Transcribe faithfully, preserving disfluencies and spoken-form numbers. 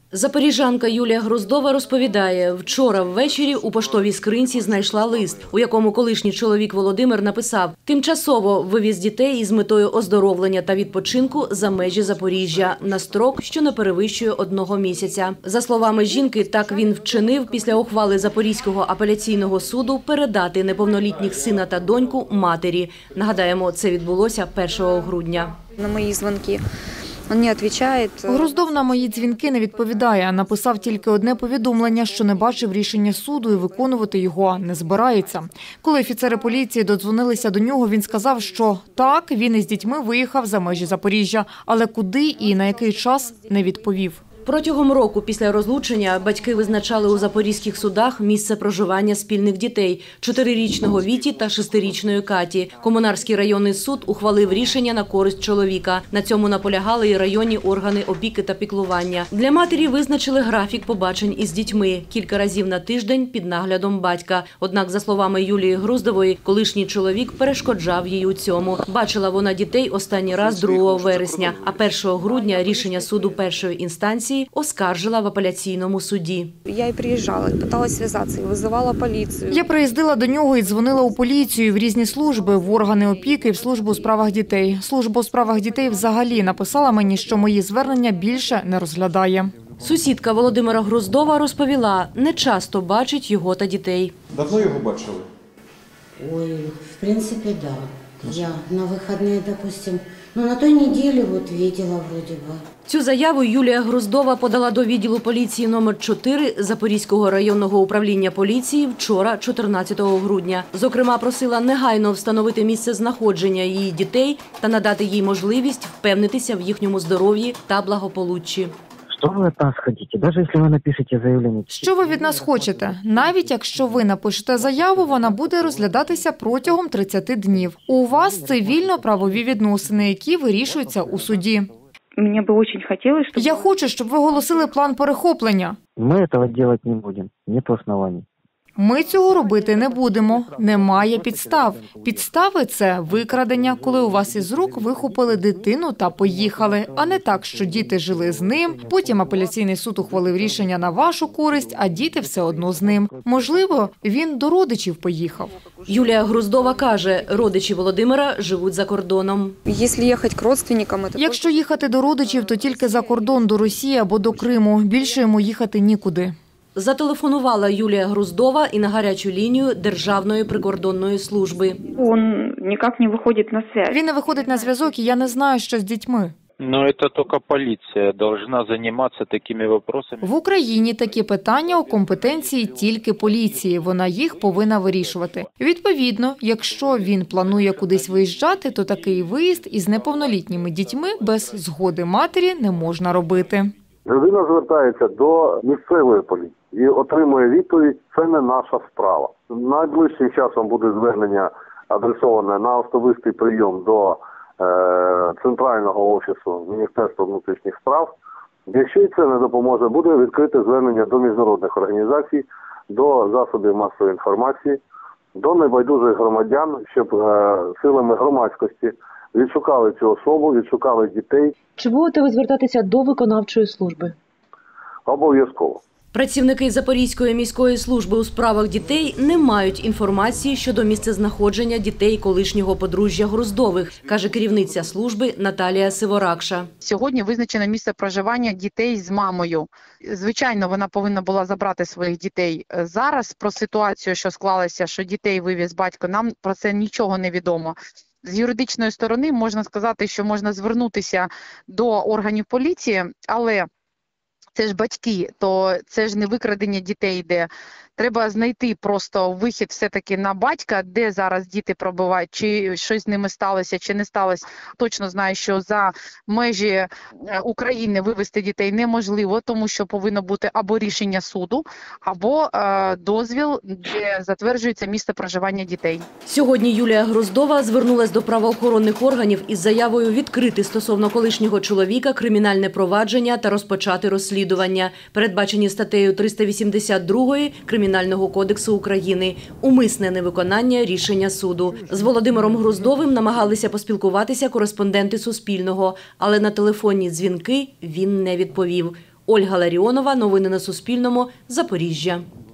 Запоріжанка Юлія Груздова розповідає, вчора ввечері у поштовій скринці знайшла лист, у якому колишній чоловік Володимир написав: «Тимчасово вивіз дітей із метою оздоровлення та відпочинку за межі Запоріжжя на строк, що не перевищує одного місяця». За словами жінки, так він вчинив після ухвали Запорізького апеляційного суду передати неповнолітніх сина та доньку матері. Нагадаємо, це відбулося першого грудня. На мої дзвінки він не відповідає. Груздов на мої дзвінки не відповідає. Написав тільки одне повідомлення, що не бачив рішення суду і виконувати його не збирається. Коли офіцери поліції додзвонилися до нього, він сказав, що так, він із дітьми виїхав за межі Запоріжжя, але куди і на який час не відповів. Протягом року після розлучення батьки визначали у запорізьких судах місце проживання спільних дітей – чотирирічного Віті та шестирічної Каті. Комунарський районний суд ухвалив рішення на користь чоловіка. На цьому наполягали і районні органи опіки та піклування. Для матері визначили графік побачень із дітьми – кілька разів на тиждень під наглядом батька. Однак, за словами Юлії Груздової, колишній чоловік перешкоджав їй у цьому. Бачила вона дітей останній раз другого вересня, а першого грудня рішення суду першої інстанції оскаржила в апеляційному суді. Я і приїжджала, намагалася зв'язатися, визивала поліцію. Я приїздила до нього і дзвонила у поліцію, в різні служби, в органи опіки, в службу у справах дітей. Служба у справах дітей взагалі написала мені, що мої звернення більше не розглядає. Сусідка Володимира Груздова розповіла, не часто бачить його та дітей. Давно його бачили? Ой, в принципе, да. Я на выходные, допустим, ну на той неделе вот видела вроде бы. Цю заяву Юлія Груздова подала до відділу поліції номер чотири Запорізького районного управління поліції вчора, чотирнадцятого грудня. Зокрема, просила негайно встановити місце знаходження її дітей та надати їй можливість впевнитися в їхньому здоров'ї та благополуччі. Що ви від нас хочете, навіть якщо ви напишете заявлення? Що ви від нас хочете? Навіть якщо ви напишете заяву, вона буде розглядатися протягом тридцяти днів. У вас цивільно-правові відносини, які вирішуються у суді. Мені б дуже хотілося, щоб... Я хочу, щоб ви оголосили план перехоплення. Ми цього робити не будемо, немає оснований. Ми цього робити не будемо. Немає підстав. Підстави – це викрадення, коли у вас із рук вихопили дитину та поїхали. А не так, що діти жили з ним, потім апеляційний суд ухвалив рішення на вашу користь, а діти все одно з ним. Можливо, він до родичів поїхав. Юлія Груздова каже, родичі Володимира живуть за кордоном. Якщо їхати к родственникам... Якщо їхати до родичів, то тільки за кордон до Росії або до Криму. Більше йому їхати нікуди. Зателефонувала Юлія Груздова і на гарячу лінію Державної прикордонної служби. Він ніяк не виходить на зв'язок. Він не виходить на зв'язок, і я не знаю, що з дітьми. Но это только полиция должна заниматься такими вопросами. В Україні такі питання у компетенції тільки поліції. Вона їх повинна вирішувати. Відповідно, якщо він планує кудись виїжджати, то такий виїзд із неповнолітніми дітьми без згоди матері не можна робити. Людина звертається до місцевої поліції і отримує відповідь «це не наша справа». Найближчим часом буде звернення адресоване на особистий прийом до е, Центрального офісу Міністерства внутрішніх справ. Якщо і це не допоможе, буде відкрите звернення до міжнародних організацій, до засобів масової інформації, до небайдужих громадян, щоб е, силами громадськості відшукали цю особу, відшукали дітей. Чи будете ви звертатися до виконавчої служби? Обов'язково. Працівники Запорізької міської служби у справах дітей не мають інформації щодо місцезнаходження дітей колишнього подружжя Груздових, каже керівниця служби Наталія Сиворакша. Сьогодні визначено місце проживання дітей з мамою. Звичайно, вона повинна була забрати своїх дітей. Зараз про ситуацію, що склалася, що дітей вивіз батько, нам про це нічого не відомо. З юридичної сторони можна сказати, що можна звернутися до органів поліції, але це ж батьки, то це ж не викрадення дітей йде. Треба знайти просто вихід все-таки на батька, де зараз діти пробувають, чи щось з ними сталося, чи не сталося. Точно знаю, що за межі України вивезти дітей неможливо, тому що повинно бути або рішення суду, або е, дозвіл, де затверджується місце проживання дітей. Сьогодні Юлія Груздова звернулась до правоохоронних органів із заявою відкрити стосовно колишнього чоловіка кримінальне провадження та розпочати розслідування, передбачені статтею триста вісімдесят два Кримінального кодексу України – умисне невиконання рішення суду. З Володимиром Груздовим намагалися поспілкуватися кореспонденти Суспільного, але на телефонні дзвінки він не відповів. Ольга Ларіонова, новини на Суспільному, Запоріжжя.